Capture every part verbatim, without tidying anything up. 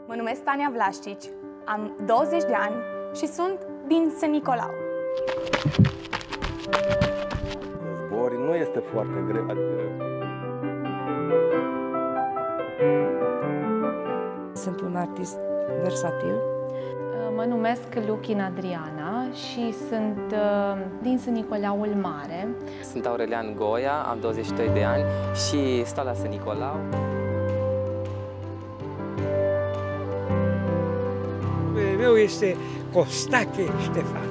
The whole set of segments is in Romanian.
Mă numesc Tania Vlașcici, am douăzeci de ani și sunt din Sân Nicolau. Zbori nu este foarte greu, adică... Sunt un artist versatil. Mă numesc Luchina Adriana și sunt din Sân Nicolaul Mare. Sunt Aurelian Goia, am douăzeci și doi de ani și stau la Sân Nicolau. Numele meu este Costache Ștefan.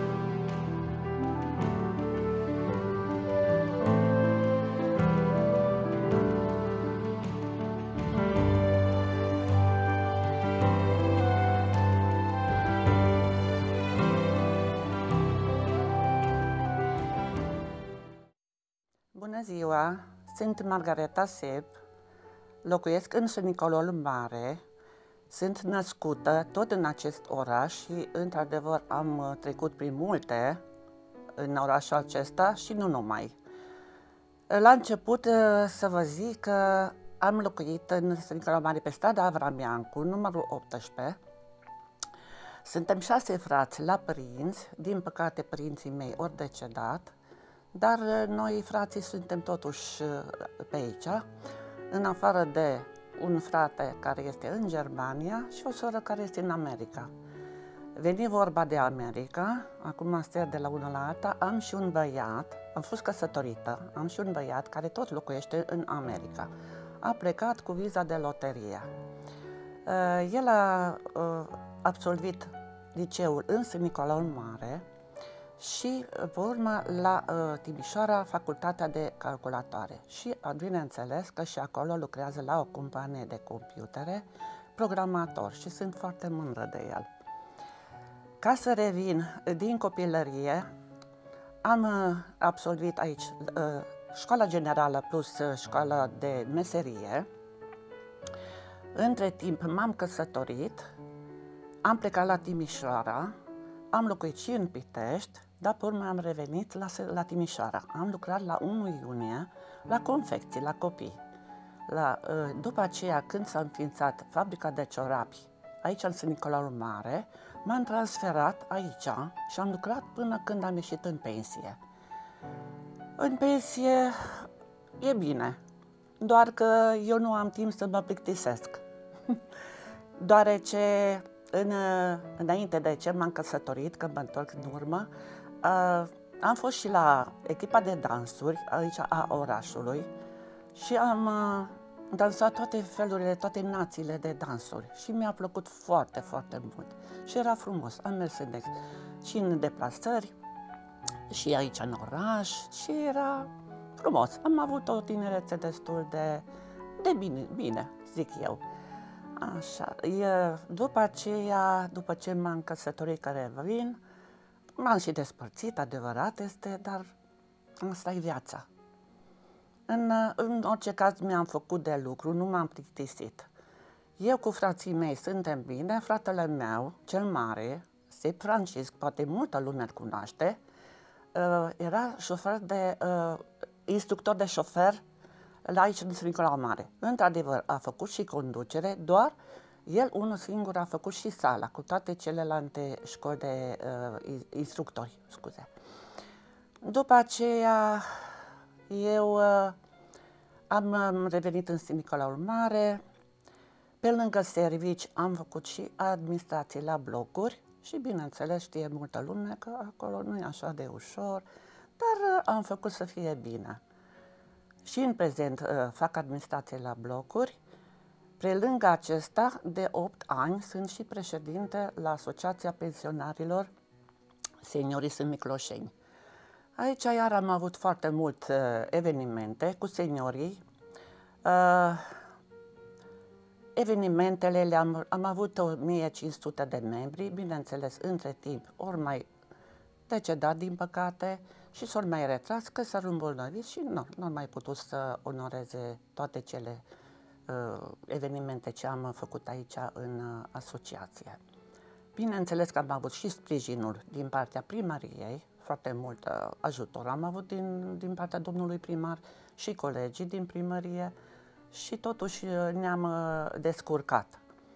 Bună ziua! Sunt Margareta Seb, locuiesc în Sân Nicolau Mare, sunt născută tot în acest oraș și, într-adevăr, am trecut prin multe în orașul acesta și nu numai. La început să vă zic că am locuit în Sân Nicolau Mare pe strada Avram Iancu, numărul optsprezece. Suntem șase frați la părinți, din păcate părinții mei ori decedat, dar noi, frații, suntem totuși pe aici, în afară de un frate care este în Germania și o soră care este în America. Veni vorba de America, acum stă de la una la alta, am și un băiat, am fost căsătorită, am și un băiat care tot locuiește în America. A plecat cu viza de loterie. El a absolvit liceul în Sân Nicolau Mare și, pe urmă, la uh, Timișoara, facultatea de calculatoare. Și, bineînțeles, că și acolo lucrează la o companie de computere, programator, și sunt foarte mândră de el. Ca să revin, din copilărie, am uh, absolvit aici uh, școala generală plus uh, școala de meserie. Între timp m-am căsătorit, am plecat la Timișoara, am locuit și în Pitești, dar pe urmă am revenit la, la Timișoara. Am lucrat la unu iunie la confecții, la copii. La, după aceea, când s-a înființat fabrica de ciorapi aici în Sân Nicolau Mare, m-am transferat aici și am lucrat până când am ieșit în pensie. În pensie e bine, doar că eu nu am timp să mă plictisesc. Deoarece În, înainte de ce m-am căsătorit, când mă întorc în urmă, uh, am fost și la echipa de dansuri aici a orașului și am uh, dansat toate felurile, toate națiile de dansuri și mi-a plăcut foarte, foarte mult și era frumos. Am mers în, și în deplasări și aici în oraș și era frumos. Am avut o tinerețe destul de, de bine, bine, zic eu. Așa, e, după aceea, după ce m-am căsătorit, care vin, m-am și despărțit, adevărat este, dar asta e viața. În, în orice caz mi-am făcut de lucru, nu m-am plictisit. Eu cu frații mei suntem bine, fratele meu, cel mare, Seb Francisc, poate multă lume îl cunoaște, era șofer de, instructor de șofer la aici în Sân Nicolau Mare. Într-adevăr, a făcut și conducere, doar el unul singur a făcut și sala, cu toate celelalte școli de uh, instructori, scuze. După aceea, eu uh, am revenit în Sân Nicolau Mare, pe lângă servici am făcut și administrație la blocuri și, bineînțeles, știe multă lume că acolo nu e așa de ușor, dar uh, am făcut să fie bine. Și în prezent uh, fac administrație la blocuri. Pe lângă acesta, de opt ani, sunt și președinte la Asociația Pensionarilor Seniorii Sân Micloșeni. Aici iar am avut foarte multe uh, evenimente cu seniorii. Uh, evenimentele le-am am avut o mie cinci sute de membri, bineînțeles, între timp ori mai decedat, din păcate, și s-au mai retras, că s-au îmbolnăvit și nu, nu au mai putut să onoreze toate cele uh, evenimente ce am făcut aici în uh, asociație. Bineînțeles că am avut și sprijinul din partea primăriei, foarte mult uh, ajutor am avut din, din partea domnului primar și colegii din primărie și totuși uh, ne-am uh, descurcat.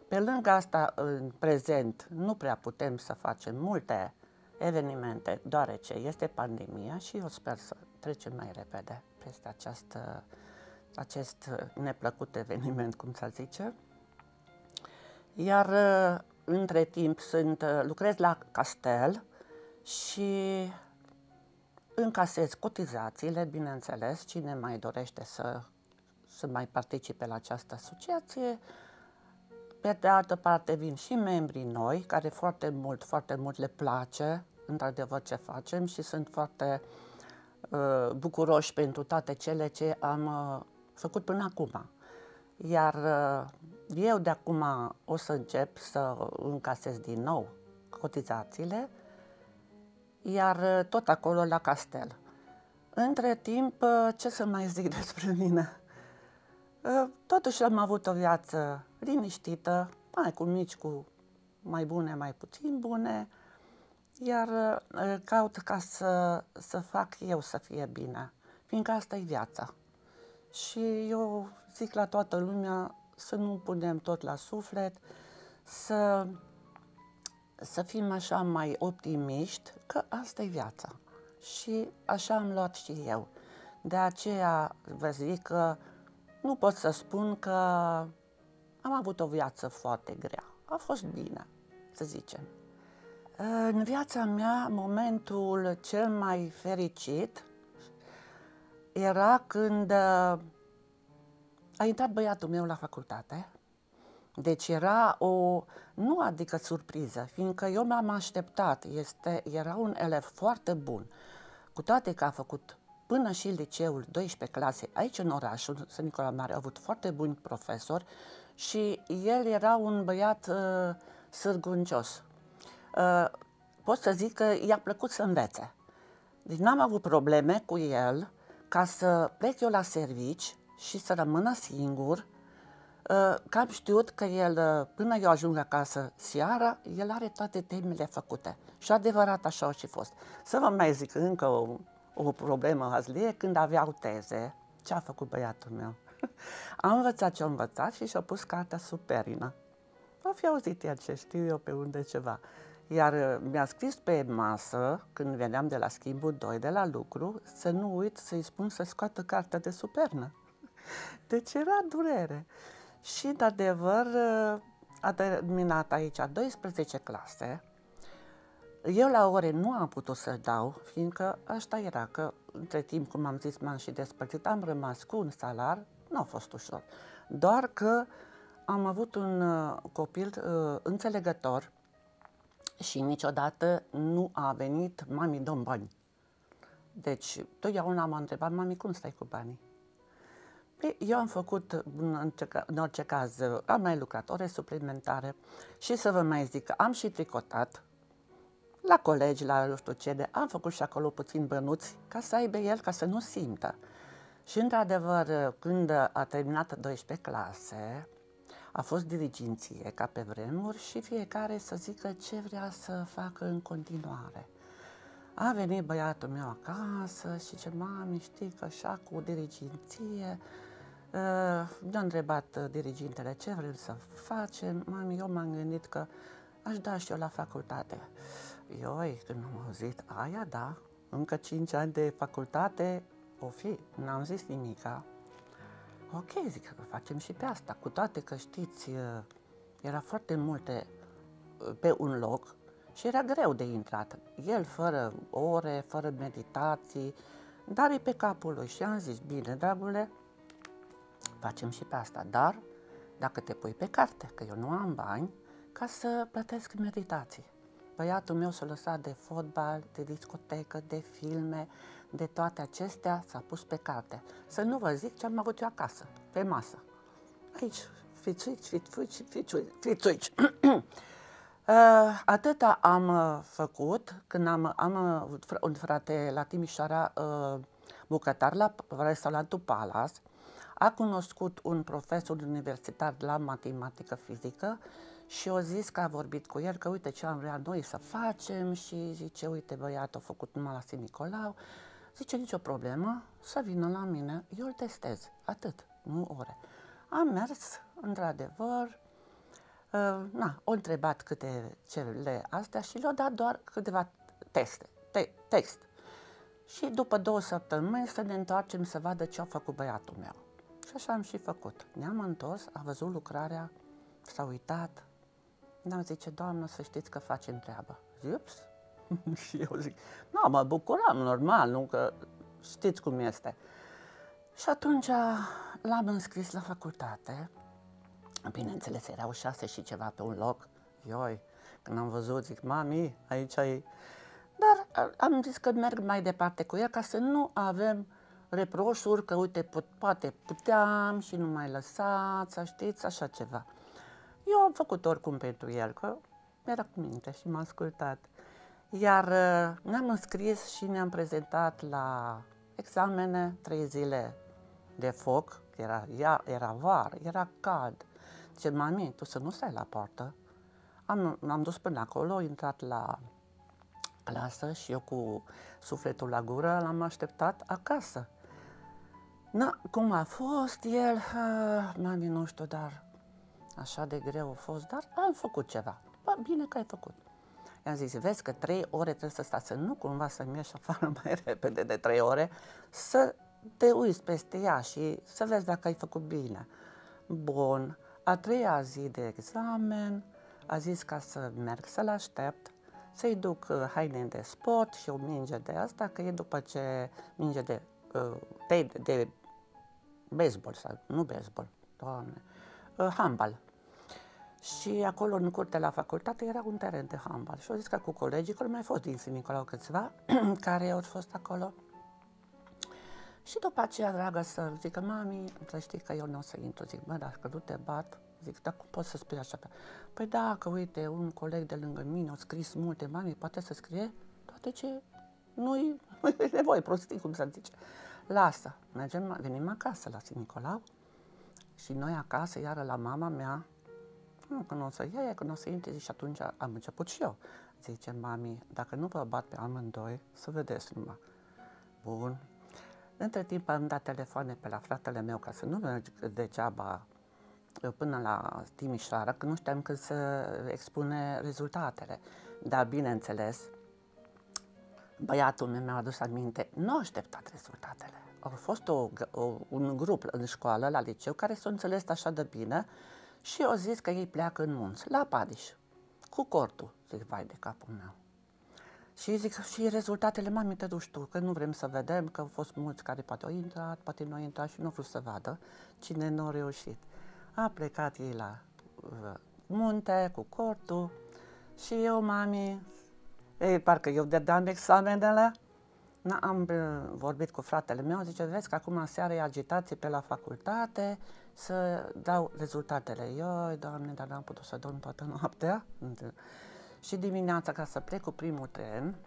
Pe lângă asta, în prezent, nu prea putem să facem multe evenimente, deoarece este pandemia și eu sper să trecem mai repede peste această, acest neplăcut eveniment, cum să zice. Iar între timp sunt, lucrez la castel și încasez cotizațiile, bineînțeles, cine mai dorește să, să mai participe la această asociație. Pe de altă parte vin și membrii noi, care foarte mult, foarte mult le place, într-adevăr, ce facem și sunt foarte uh, bucuroși pentru toate cele ce am uh, făcut până acum. Iar uh, eu de acum o să încep să încasez din nou cotizațiile, iar uh, tot acolo la castel. Între timp, uh, ce să mai zic despre mine? Uh, totuși am avut o viață liniștită, mai cu mici, cu mai bune, mai puțin bune, iar uh, caut ca să, să fac eu să fie bine, fiindcă asta e viața. Și eu zic la toată lumea să nu punem tot la suflet, să, să fim așa mai optimiști, că asta e viața. Și așa am luat și eu. De aceea vă zic că nu pot să spun că am avut o viață foarte grea. A fost bine, să zicem. În viața mea, momentul cel mai fericit era când a intrat băiatul meu la facultate. Deci era o, nu adică surpriză, fiindcă eu m-am așteptat, este, era un elev foarte bun, cu toate că a făcut până și liceul douăsprezece clase aici în orașul Sân Nicola Mare, a avut foarte buni profesori și el era un băiat uh, sârguncios. Uh, pot să zic că i-a plăcut să învețe. Deci n-am avut probleme cu el ca să plec eu la servici și să rămână singur, uh, că am știut că el, uh, până eu ajung acasă seara, el are toate temele făcute. Și adevărat așa a și fost. Să vă mai zic încă o, o problemă hazlie, când aveau teze, ce a făcut băiatul meu? Am învățat ce am învățat și și-a pus cartea sub perină. O fi auzit el ce știu eu pe unde ceva. Iar mi-a scris pe masă, când veneam de la schimbul doi de la lucru, să nu uit să-i spun să scoată cartea de sub pernă. Deci era durere. Și, de adevăr, a terminat aici douăsprezece clase. Eu la ore nu am putut să dau, fiindcă asta era, că între timp, cum am zis, m-am și despărțit, am rămas cu un salar, nu a fost ușor. Doar că am avut un uh, copil uh, înțelegător și niciodată nu a venit, mami, dă-mi bani. Deci, totdeauna m-a întrebat, mami, cum stai cu banii? Păi, eu am făcut, în, în orice caz, am mai lucrat ore suplimentare și să vă mai zic că am și tricotat la colegi, la nu știu ce, de, am făcut și acolo puțin bănuți ca să aibă el, ca să nu simtă. Și, într-adevăr, când a terminat douăsprezece clase, a fost diriginție, ca pe vremuri, și fiecare să zică ce vrea să facă în continuare. A venit băiatul meu acasă și ce mami, știi că așa cu diriginție, ne-a întrebat dirigintele ce vrem să facem. Mami, eu m-am gândit că aș da și eu la facultate. Ioi, când am auzit aia, da, încă cinci ani de facultate, o fi, n-am zis nimica. Ok, zic că facem și pe asta, cu toate că știți, era foarte multe pe un loc și era greu de intrat. El fără ore, fără meditații, dar e pe capul lui și am zis, bine, dragule, facem și pe asta, dar dacă te pui pe carte, că eu nu am bani ca să plătesc meditații. Băiatul meu s-a lăsat de fotbal, de discotecă, de filme, de toate acestea, s-a pus pe carte. Să nu vă zic ce am avut eu acasă, pe masă. Aici, fițuici, fițuici, fițuici, fițuici. Atâta am făcut când am, am un frate la Timișoara, bucătar la restaurantul Palace. A cunoscut un profesor universitar la matematică fizică și a zis că a vorbit cu el că uite ce am vrea noi să facem și zice, uite băiatul a făcut numai la Sân Nicolau. Zice, nicio problemă, să vină la mine, eu îl testez, atât, nu ore. Am mers, într-adevăr, Uh, na, o întrebat câte cele astea și le-au dat doar câteva teste, te text. Și după două săptămâni să ne întoarcem să vadă ce a făcut băiatul meu. Și așa am și făcut. Ne-am întors, a văzut lucrarea, s-a uitat. Ne-am zice, doamnă, să știți că facem treabă. Ups! Și eu zic, nu, mă bucuram, normal, nu, că știți cum este. Și atunci l-am înscris la facultate. Bineînțeles, erau șase și ceva pe un loc. Ioi, când am văzut, zic, mami, aici e... Dar am zis că merg mai departe cu ea ca să nu avem reproșuri că, uite, put, poate puteam și nu mai lăsați, să știți, așa ceva. Eu am făcut oricum pentru el, că era cu minte și m-a ascultat. Iar ne-am înscris și ne-am prezentat la examene, trei zile de foc, era, era vară, era cald. Zice, mami, tu să nu stai la poartă. Am, am dus până acolo, am intrat la clasă și eu cu sufletul la gură l-am așteptat acasă. Na, cum a fost el, uh, mami, nu știu, dar așa de greu a fost, dar am făcut ceva. Bă, bine că ai făcut. I-am zis, vezi că trei ore trebuie să stai, să nu cumva să-mi ieși afară mai repede de trei ore, să te uiți peste ea și să vezi dacă ai făcut bine. Bun, a treia zi de examen a zis ca să merg să-l aștept, să-i duc uh, haine de sport și o minge de asta, că e după ce minge de, uh, de, de baseball, sau nu baseball, doamne, uh, handball. Și acolo, în curte la facultate, era un teren de handball. Și au zis că cu colegii, că mai fost din Sfânt Nicolau câțiva, care au fost acolo. Și după aceea, dragă, să zică, mami, să știi că eu nu o să intru. Zic, bă, dacă nu te bat, zic, dar cum poți să spui așa? Păi da, că uite, un coleg de lângă mine a scris multe, mami, poate să scrie toate ce nu-i nevoie, prostii, cum să zice. Lasă, mergem, venim acasă la Sfânt Nicolau și noi acasă, iară la mama mea, nu, că nu o să ia, că nu o să intre, și atunci am început și eu. Zice, mami, dacă nu vă bat pe amândoi, să vedeți numai. Bun. Între timp am dat telefoane pe la fratele meu ca să nu merg degeaba până la Timișoara, că nu știam când să expune rezultatele. Dar, bineînțeles, băiatul meu mi-a adus aminte, nu a așteptat rezultatele. A fost o, o, un grup în școală, la liceu, care s-a înțeles așa de bine și au zis că ei pleacă în munți, la Padiș, cu cortul. Zic, vai de capul meu. Și zic, și rezultatele, mami, te duci tu, că nu vrem să vedem, că au fost mulți care poate au intrat, poate nu au intrat și nu au vrut să vadă cine nu a reușit. A plecat ei la uh, munte, cu cortul și eu, mami, ei, parcă eu dădeam examenele, am uh, vorbit cu fratele meu, zice, vezi că acum seara e agitație pe la facultate, să dau rezultatele. Eu, Doamne, dar n-am putut să dorm toată noaptea. Și dimineața, ca să plec cu primul tren,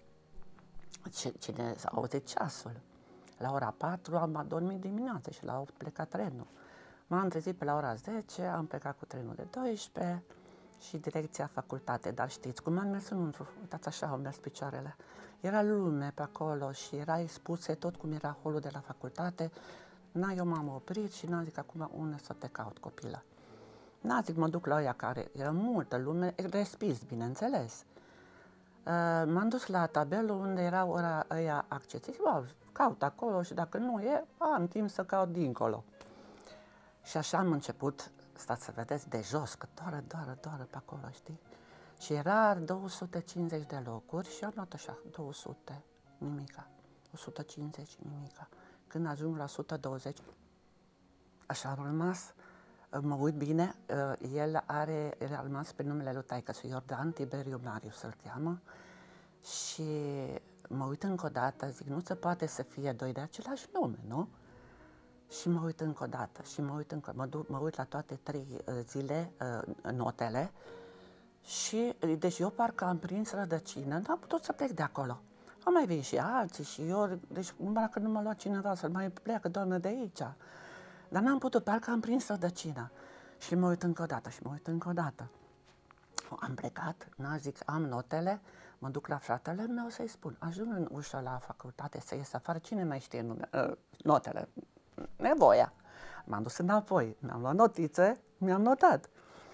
cine s-a auzit ceasul. La ora patru am adormit dimineața și la opt pleca trenul. M-am trezit pe la ora zece, am plecat cu trenul de douăsprezece și direcția facultate. Dar știți cum am mers înăuntru? Uitați, așa au mers picioarele. Era lume pe acolo și era expuse tot cum era holul de la facultate. Na, eu m-am oprit și n-am zis acum unde să te caut, copilă. N-a zic, mă duc la ăia care era multă lume, respins, bineînțeles. Uh, m-am dus la tabelul unde erau ora ăia acceții. Bă, caut acolo și dacă nu e, am timp să caut dincolo. Și așa am început, stați să vedeți, de jos, că doară, doară, doară pe acolo, știi? Și era două sute cincizeci de locuri și am luat așa, două sute, nimica, o sută cincizeci, nimica. Când ajung la o sută douăzeci, așa am rămas. Mă uit bine, el are rămas pe numele lui taică-su, Iordan Tiberiu Marius îl cheamă, și mă uit încă o dată, zic, nu se poate să fie doi de același nume, nu? Și mă uit încă o dată și mă uit, încă, mă, duc, mă uit la toate trei zile, notele, și deci eu parcă am prins rădăcină, n-am putut să plec de acolo. Am mai venit și alții și eu, deci dacă nu m-a luat cineva să mai pleacă, doamnă, de aici. Dar n-am putut, parcă am prins rădăcina. Și mă uit încă o dată și mă uit încă o dată. Am plecat, n-a zic, am notele, mă duc la fratele meu să-i spun. Ajung în ușa la facultate să ies afară, cine mai știe nume, uh, notele? Nevoia. M-am dus înapoi, mi-am luat notițe, mi-am notat.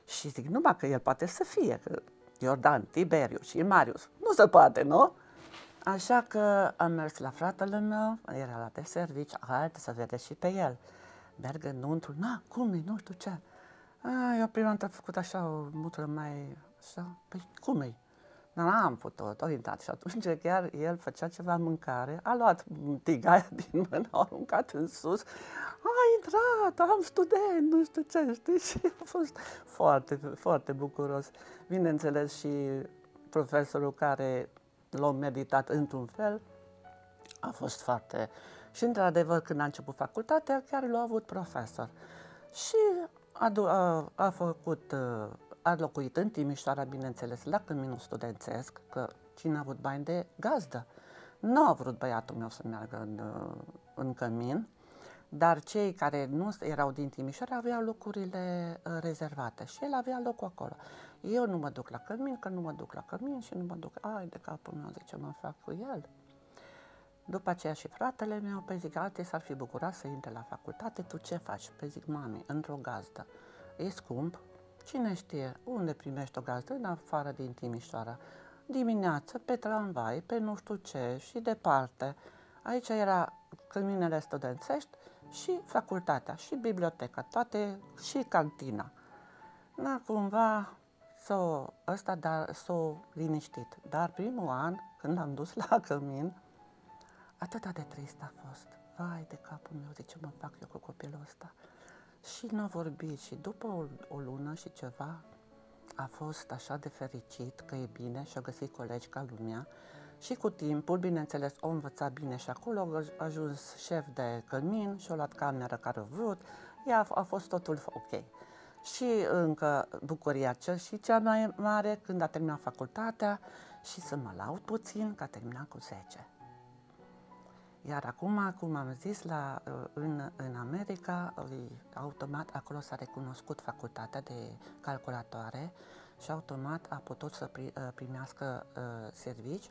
Și zic, numai că el poate să fie, că Iordan, Tiberiu și Marius, nu se poate, nu? Așa că am mers la fratele meu, era la de servici, haide să vedeți și pe el. Merg înăuntru, na, cum e, nu știu ce. A, eu prima dată am făcut așa o mutră mai, așa, păi cum e? Dar n-am putut, o intrat și atunci chiar el făcea ceva mâncare, a luat tigaia din mână, a aruncat în sus, a intrat, am student, nu știu ce, știi, și a fost foarte, foarte bucuros. Bineînțeles și profesorul care l-a meditat într-un fel, a fost foarte... Și într-adevăr, când a început facultatea, chiar l-a avut profesor. Și a, a, a făcut... A locuit în Timișoara, bineînțeles, la căminul studențesc, că cine a avut bani de gazdă. Nu a vrut băiatul meu să meargă în, în cămin, dar cei care nu erau din Timișoara aveau locurile rezervate și el avea locul acolo. Eu nu mă duc la cămin, că nu mă duc la cămin și nu mă duc... Ai, de capul meu, zic, ce mă fac cu el? După aceea și fratele meu, pe zic, alții s-ar fi bucurat să intre la facultate, tu ce faci? Pe zic, mami, într-o gazdă, e scump. Cine știe unde primești o gazdă în afară din Timișoara? Dimineață, pe tramvai, pe nu știu ce și departe. Aici era căminele studențești și facultatea, și biblioteca, toate, și cantina. Na, cumva s-o, ăsta dar, s-o liniștit. Dar primul an, când am dus la cămin, atât de trist a fost. Vai de capul meu, de ce mă fac eu cu copilul ăsta? Și n-a vorbit și după o, o lună și ceva a fost așa de fericit că e bine și a găsit colegi ca lumea și cu timpul, bineînțeles, o învățat bine și acolo, a ajuns șef de cămin și a luat cameră care a vrut, ea a fost totul ok. Și încă bucuria cel și cea mai mare când a terminat facultatea și să mă laud puțin că a terminat cu zece. Iar acum, cum am zis, la, în, în America, automat acolo s-a recunoscut facultatea de calculatoare și automat a putut să pri, primească uh, servici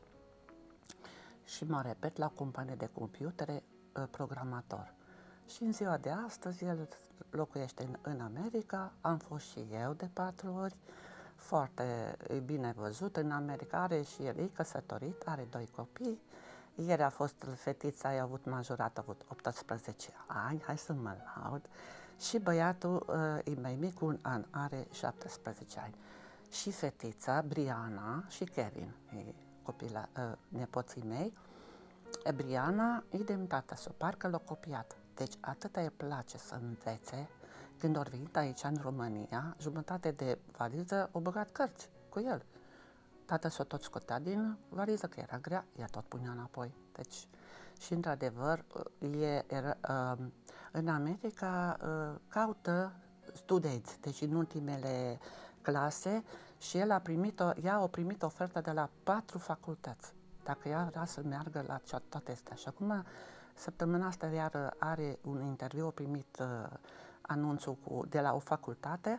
și, mă repet, la o companie de computere uh, programator. Și în ziua de astăzi el locuiește în, în America, am fost și eu de patru ori, foarte bine văzut în America, are și el e căsătorit, are doi copii. Ieri a fost fetița, a avut majorat, a avut optsprezece ani, hai să mă laud. Și băiatul uh, e mai mic un an, are șaptesprezece ani. Și fetița, Briana și Kevin, e copila, uh, nepoții mei. E, Briana, idem tata, s-o parcă l-a copiat. Deci atâta îi place să învețe. Când au venit aici în România, jumătate de valiză au băgat cărți cu el. Tata s-o tot scotea din valiză, că era grea, ea tot punea înapoi. Deci, și într-adevăr, e, era, uh, în America uh, caută studenți, deci în ultimele clase, și el a primit, o, ea a primit ofertă de la patru facultăți, dacă ea vrea să meargă la toate astea. Și acum, săptămâna asta iar are un interviu, a primit uh, anunțul cu, de la o facultate,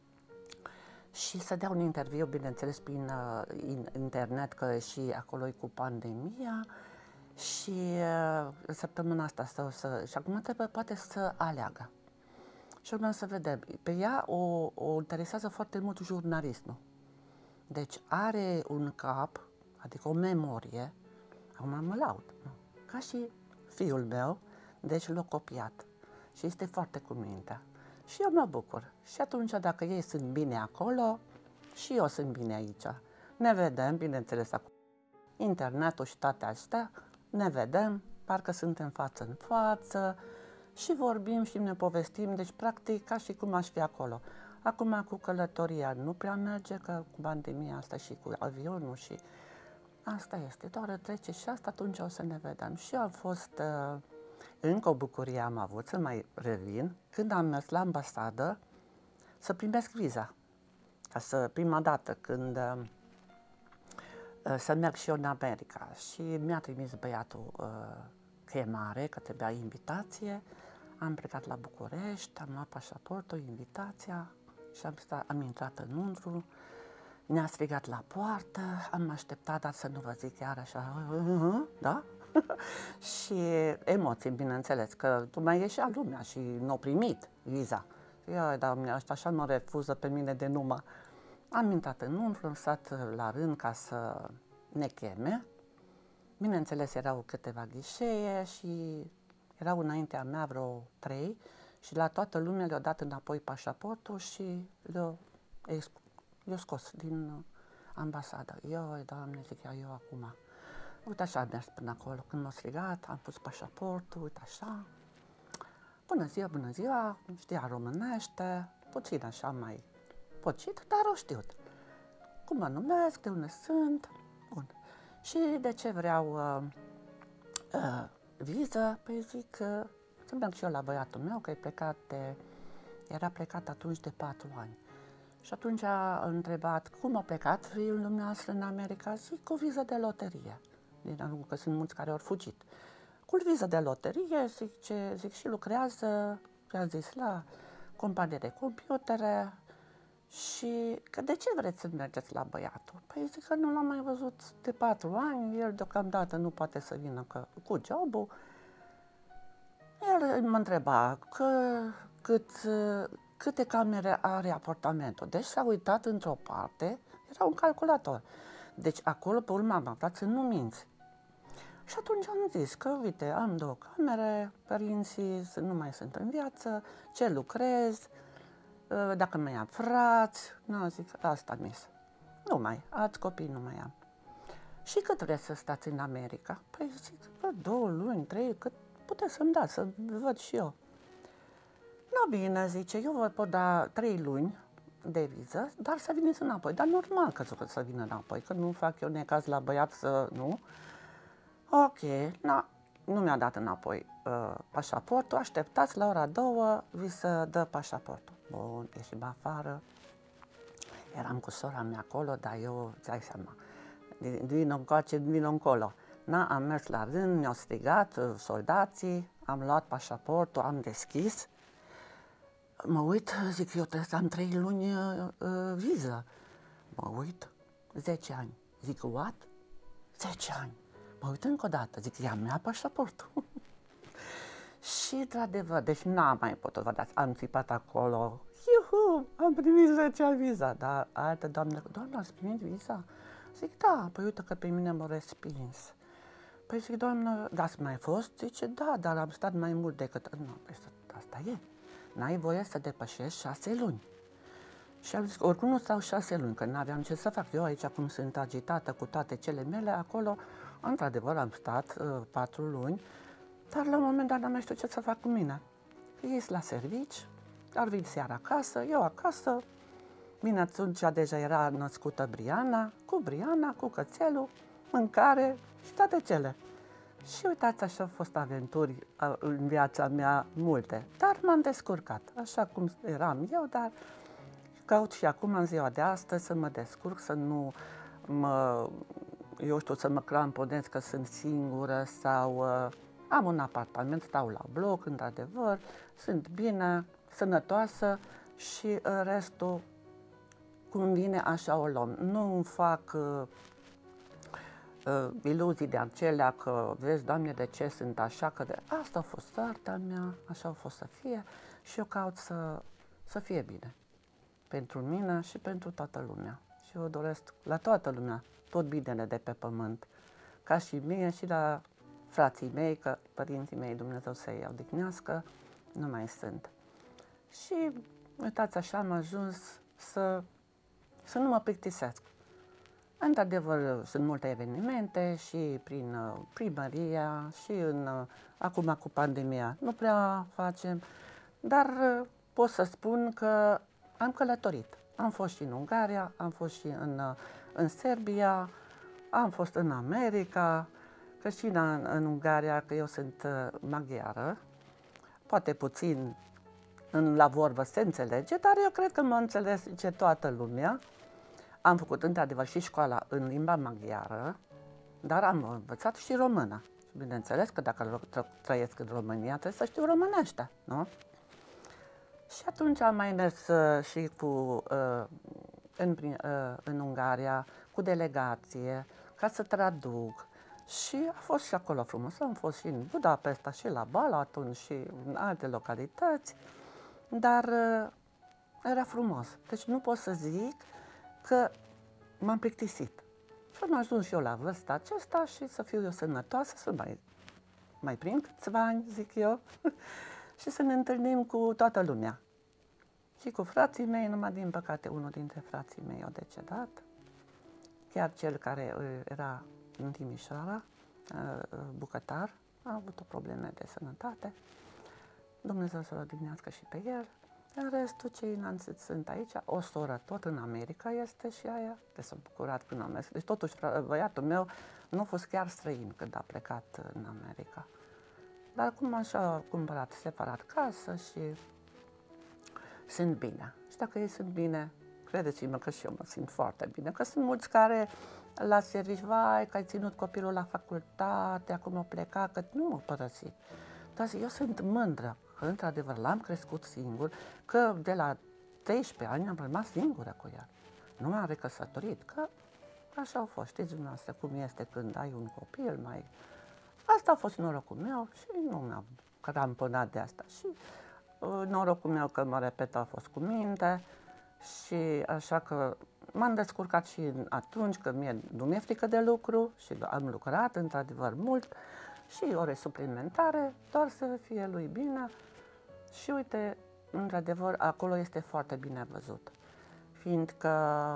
și să dea un interviu, bineînțeles, prin uh, in, internet, că și acolo e cu pandemia. Și uh, săptămâna asta să, să, și acum trebuie poate să aleagă. Și urmăm să vedem. Pe ea o, o interesează foarte mult jurnalismul. Deci are un cap, adică o memorie, acum mă laud, nu? Ca și fiul meu, deci l-a copiat. Și este foarte cu mintea. Și eu mă bucur. Și atunci, dacă ei sunt bine acolo, și eu sunt bine aici. Ne vedem, bineînțeles, acum. Internetul și toate astea, ne vedem, parcă suntem față în față și vorbim și ne povestim, deci practic ca și cum aș fi acolo. Acum cu călătoria nu prea merge, că cu pandemia asta și cu avionul și asta este, doar trece și asta, atunci o să ne vedem. Și a fost... Uh, Încă o bucurie am avut, să mai revin, când am mers la ambasadă să primesc viza. Ca să, prima dată, când uh, să merg și eu în America. Și mi-a trimis băiatul uh, chemare, că trebuia invitație. Am plecat la București, am luat pașaportul, invitația și am, stat, am intrat înăuntru. Ne-a strigat la poartă, am așteptat, dar să nu vă zic chiar așa, da? Și emoții, bineînțeles, că tu mai ieșea lumea și n-au primit viza. Ia, Doamne, ăștia așa mă refuză pe mine de numai. Am intrat în umflu, am stat la rând ca să ne cheme. Bineînțeles, erau câteva ghișee și erau înaintea mea vreo trei și la toată lumea le-au dat înapoi pașaportul și le-au le scos din ambasadă. Eu, Doamne, zic eu acum. Uite așa am mers până acolo. Când m-au strigat, am pus pașaportul, uite așa. Bună ziua, bună ziua, știa românește, puțin așa mai pocit, dar o știut. Cum mă numesc, de unde sunt, bun. Și de ce vreau uh, uh, viză? Păi zic, uh, să merg și eu la băiatul meu, că e plecat de, era plecat atunci de patru ani. Și atunci a întrebat, cum a plecat fiul dumneavoastră în America? Zic, cu viză de loterie, din că sunt mulți care au fugit. Cu viză de loterie, zic, ce, zic și lucrează, a zis, la companie de computere. Și că de ce vreți să mergeți la băiatul? Păi zic că nu l-am mai văzut de patru ani, el deocamdată nu poate să vină că, cu jobul. El mă întreba că, cât, câte camere are apartamentul. Deci s-a uitat într-o parte, era un calculator. Deci acolo pe urmă am aflat să nu minți. Și atunci am zis că, uite, am două camere, părinții nu mai sunt în viață, ce lucrez, dacă mai am frați, nu, zic, asta mis. Nu mai, alți copii nu mai am. Și cât vreți să stați în America? Păi zic, bă, două luni, trei, cât puteți să-mi dați, să văd și eu. Nu, bine, zice, eu vă pot da trei luni de viză, dar să veniți înapoi. Dar normal că să vină înapoi, că nu fac eu necaz la băiat să, nu? Ok, na, nu mi-a dat înapoi uh, pașaportul, așteptați la ora două, vi să dă pașaportul. Bun, ieșim afară, eram cu sora mea acolo, dar eu, îți dai seama, vino încoace, vino încolo. Na, am mers la rând, mi-au strigat uh, soldații, am luat pașaportul, am deschis. Mă uit, zic, eu trebuie să am trei luni uh, uh, viză. Mă uit, zece ani. Zic, what? zece ani. Mă uit încă o dată, zic, ia mea pașaportul. Și, într-adevăr, deci n-am mai putut, vă dați, am țipat acolo, iuhu, am primit zece ani viza, dar altă doamnă, doamnă, ați primit viza? Zic, da, păi uite că pe mine m-au respins. Păi zic, doamnă, dați mai fost? Zice, da, dar am stat mai mult decât, nu, păi asta e, n-ai voie să depășești șase luni. Și am zis, oricum nu stau șase luni, că n-aveam ce să fac. Eu aici, cum sunt agitată cu toate cele mele, acolo, într-adevăr, am stat uh, patru luni, dar la un moment dat n-am mai știut ce să fac cu mine. Ies la servici, ar vin seara acasă, eu acasă, bine, atunci deja era născută Briana, cu Briana, cu cățelul, mâncare și toate cele. Și uitați, așa au fost aventuri în viața mea multe, dar m-am descurcat, așa cum eram eu, dar caut și acum, în ziua de astăzi, să mă descurc, să nu mă, eu știu, să mă cramponez că sunt singură sau uh, am un apartament, stau la bloc, într-adevăr, sunt bine, sănătoasă și uh, restul, cum vine, așa o luăm. Nu îmi fac uh, uh, iluzii de acelea că, vezi, Doamne, de ce sunt așa, că de asta a fost soarta mea, așa a fost să fie și eu caut să, să fie bine. Pentru mine și pentru toată lumea. Și eu doresc la toată lumea tot binele de pe pământ, ca și mie și la frații mei, că părinții mei, Dumnezeu să-i odihnească, nu mai sunt. Și uitați, așa am ajuns să, să nu mă plictisesc. Într-adevăr, sunt multe evenimente și prin uh, primăria și în, uh, acum cu pandemia nu prea facem, dar uh, pot să spun că am călătorit. Am fost și în Ungaria, am fost și în, în Serbia, am fost în America, că și în, în Ungaria, că eu sunt uh, maghiară, poate puțin în, la vorbă se înțelege, dar eu cred că mă înțelege toată lumea. Am făcut într-adevăr și școala în limba maghiară, dar am învățat și română. Și bineînțeles că dacă trăiesc în România, trebuie să știu românește, nu? Și atunci am mai mers uh, și cu, uh, în, uh, în Ungaria cu delegație ca să traduc și a fost și acolo frumos. Am fost și în Budapesta și la Balaton și în alte localități. dar uh, era frumos. Deci nu pot să zic că m-am plictisit. Și am ajuns și eu la vârsta aceasta și să fiu eu sănătoasă, să mai, mai prind câțiva ani, zic eu, și să ne întâlnim cu toată lumea. Și cu frații mei, numai din păcate unul dintre frații mei a decedat. Chiar cel care era în Timișoara, bucătar, a avut o probleme de sănătate. Dumnezeu să-l odihnească și pe el. În restul, ceilalți sunt aici. O soră tot în America este și aia. De s-a bucurat când am mers. Deci totuși băiatul meu nu a fost chiar străin când a plecat în America. Dar acum așa a cumpărat separat casă și sunt bine. Și dacă ei sunt bine, credeți-mă că și eu mă simt foarte bine. Că sunt mulți care la serviciu, vai, că ai ținut copilul la facultate, acum a plecat, că nu m-a părăsit. Dar eu sunt mândră că, într-adevăr, l-am crescut singur, că de la treisprezece ani am rămas singură cu el. Nu m-am recăsătorit, că așa au fost. Știți dumneavoastră cum este când ai un copil mai... Asta a fost norocul meu și nu mi-am cramponat de asta. Și uh, norocul meu, că mă repet, a fost cu minte și așa că m-am descurcat și atunci, că mie nu mi-e frică de lucru și am lucrat într-adevăr mult și ore suplimentare, doar să fie lui bine. Și uite, într-adevăr, acolo este foarte bine văzut, fiindcă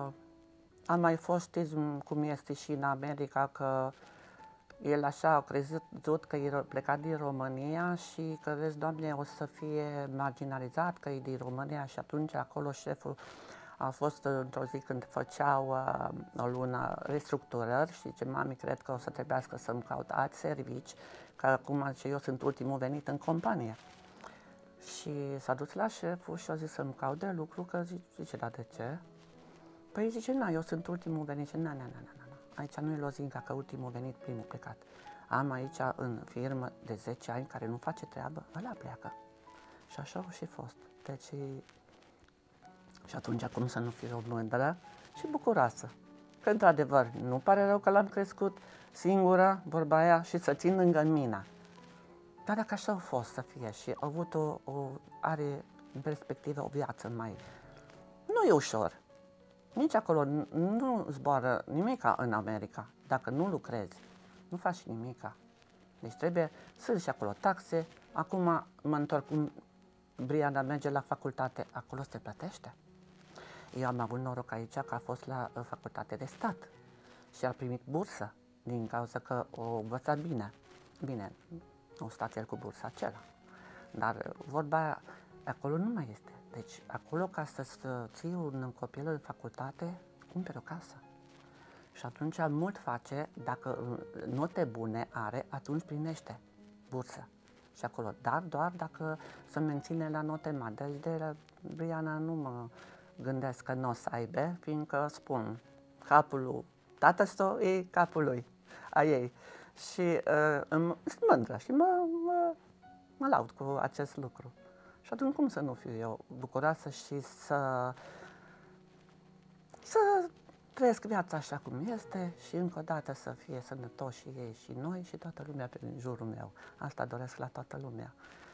am mai fost, știți cum este și în America, că el așa a crezut că e plecat din România și că, vezi, Doamne, o să fie marginalizat, că e din România și atunci acolo șeful a fost într-o zi când făceau uh, o lună restructurări și zice, mami, cred că o să trebuiască să-mi caut alți servici, că acum zice, eu sunt ultimul venit în companie. Și s-a dus la șeful și a zis să-mi caut de lucru, că zice, da, de ce? Păi zice, na, eu sunt ultimul venit. Zice, na, na, na, na, na. Aici nu e lozinca, că ultimul venit, primul plecat. Am aici în firmă de zece ani care nu face treabă, ăla pleacă. Și așa a și fost. Deci, și atunci cum să nu fiu mândră și bucuroasă. Că într-adevăr nu pare rău că l-am crescut singură, vorba aia, și să țin lângă mine. Dar dacă așa a fost să fie și a avut o, o are în perspectivă o viață mai... Nu e ușor. Nici acolo nu zboară nimica în America. Dacă nu lucrezi, nu faci nimica. Deci trebuie să și acolo taxe. Acum mă întorc, cum Briana merge la facultate, acolo se plătește. Eu am avut noroc aici că a fost la facultate de stat și a primit bursă din cauza că o învățat bine. Bine, nu stat el cu bursa acela. Dar vorba aia, acolo nu mai este. Deci acolo, ca să ții un copil în facultate, cumperi o casă. Și atunci mult face, dacă note bune are, atunci primește bursă. Și acolo, dar doar dacă se menține la note mari. Deci de la Briana nu mă gândesc că nu o să aibă, fiindcă spun, capul lui tatăl său e capul lui, a ei. Și uh, sunt mândră și mă, mă, mă laud cu acest lucru. Și atunci cum să nu fiu eu bucuroasă și să, să trăiesc viața așa cum este și încă o dată să fie sănătoși și ei și noi și toată lumea prin jurul meu. Asta doresc la toată lumea.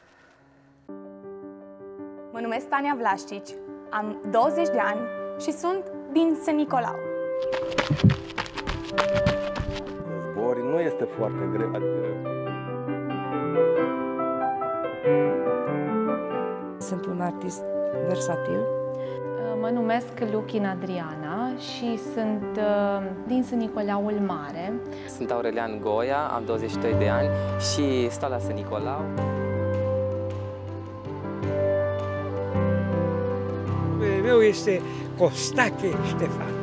Mă numesc Tania Vlașcici, am douăzeci de ani și sunt din San Nicolau. Zbori nu este foarte greu, adică... Sunt un artist versatil. Mă numesc Luchina Adriana și sunt din San Nicolaul Mare. Sunt Aurelian Goia, am douăzeci și doi de ani și stau la San Nicolau. Numele meu este Costache Ștefan.